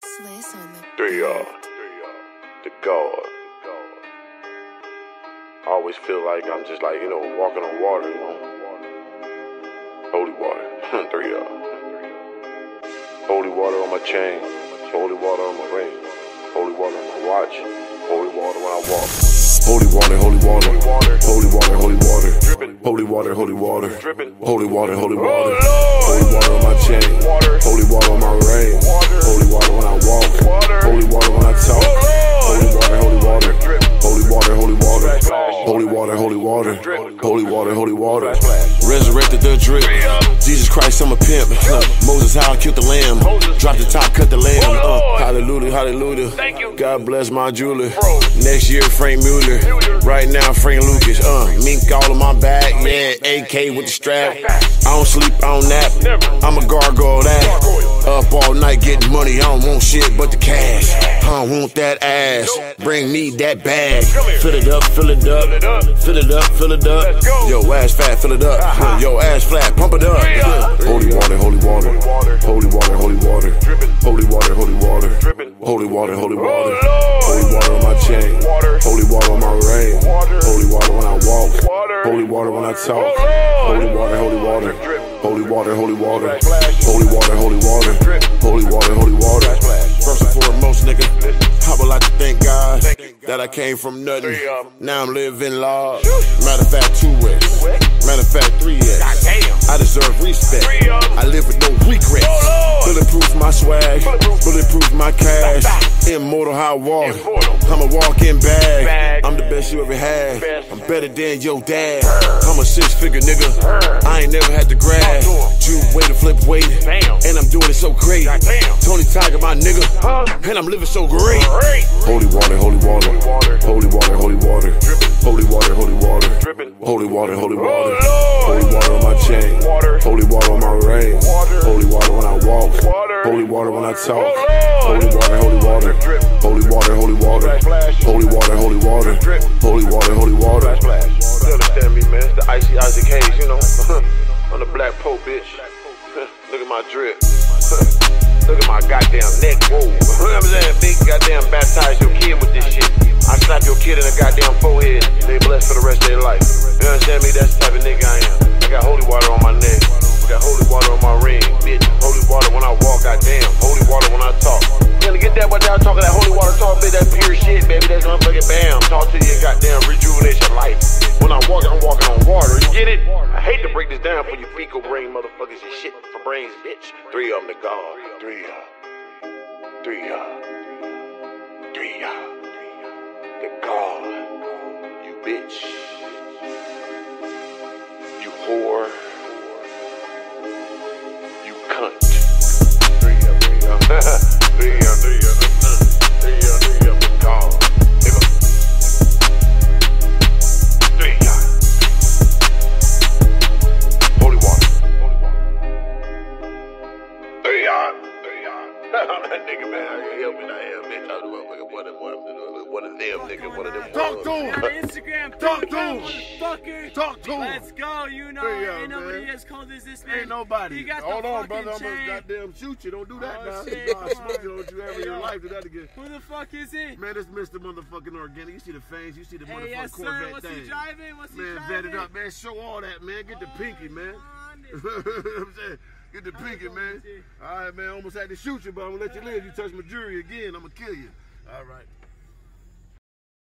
Slice on the 3 the God. I always feel like I'm just like, walking on water, Holy water. 3 Holy water on my chain. Holy water on my ring. Holy water on my watch. Holy water when I walk. Holy water, holy water. Holy water, holy water. Holy water, holy water. Holy water, holy water. Holy water on my chain. Holy water on my ring. Holy water when I walk. Holy water when I talk. Holy water, holy water. Holy water, holy water. Holy water, holy water. Holy water, holy water. Resurrected the drip. Jesus Christ, I'm a pimp. Moses, how I killed the lamb. Drop the top, cut the lamb. Hallelujah, hallelujah. God bless my jeweler. Next year, Frank Mueller. Right now, Frank Lucas. Mink all in my back. Yeah, AK with the strap. I don't sleep, I don't nap. I'm a gargoyle that. Up all night getting money. I don't want shit but the cash. I don't want that ass. Bring me that bag. Fill it up, fill it up. Fill it up, fill it up. Yo, ass fat, fill it up. Yo, ass flat, pump it up. Holy water, holy water. Holy water, holy water. Holy water, holy water. Holy water, holy water. Holy water on my chain. Holy water on my ring. Holy water when I walk. Holy water when I talk. Holy water, holy water. Holy water, holy water. Holy water, holy water. Holy water, holy water. First and foremost, nigga, I would like to thank God that I came from nothing. Now I'm living large. Matter of fact, 2X. Matter of fact, 3X. I deserve respect. I live with no regrets. Bulletproof my swag. Bulletproof my cash. Immortal how I walk. I'm a walk-in bag. I'm the best you ever had. I'm better than your dad. I'm a 6-figure nigga. I ain't never had to grab. Juke way to flip weight. And I'm doing it so great. Tony Tiger, my nigga. And I'm living so great. Holy water, holy water. Holy water, holy water. Holy water, holy water. Holy water, holy water. Holy water on my chain. Holy water on my ring. Holy water when I walk. Holy water when I talk. Holy water, holy water. Holy water, holy water. Holy water, holy water. Holy water, holy water. You understand me, man? It's the icy Isaac Hayes, I'm the black Pope, bitch. Look at my drip. Look at my goddamn neck, whoa. You know what I'm saying? Big goddamn baptize your kid with this shit. I slap your kid in the goddamn forehead. They blessed for the rest of their life. You understand me? That's the type of nigga I am. I got holy water on my neck. I got holy water on my ring, bitch. Holy water when I walk, goddamn. Holy water when I talk. You gonna get that what y'all talking, that holy water talk, bitch? That's pure shit, baby. That's motherfucking bam. Talk to you, goddamn rejuvenation life. When I'm walking on water. You get it? I hate to break this down for you fecal brain motherfuckers and shit for brains, bitch. 3 of them to God. 3 the God. You bitch. You whore. You cunt. 3 of the God. That nigga, man, I can't help it. I am, bitch. I'm the motherfucker. One of them, nigga. One of them. Talk to him. Instagram. Talk to him. Motherfucker. Talk to him. Let's go. You know, ain't nobody as cold as this man. Ain't nobody. You got Hold the on, fucking brother. I'm chain. gonna goddamn shoot you. Don't do that Oh, now. shit. You know I smoke you. Don't you ever in your life do that again. Who the fuck is he? Man, this Mr. Motherfucking Organic. You see the fangs. You see the Hey, motherfucking yes, sir. Corvette What's thing. he driving? What's he Man, driving? vet it up, man. Show all that, man. Get the pinky, man. You know what I'm saying? Get the pinky, man. All right, man. Almost had to shoot you, but I'm gonna let you live. You touch my jewelry again, I'm gonna kill you. All right.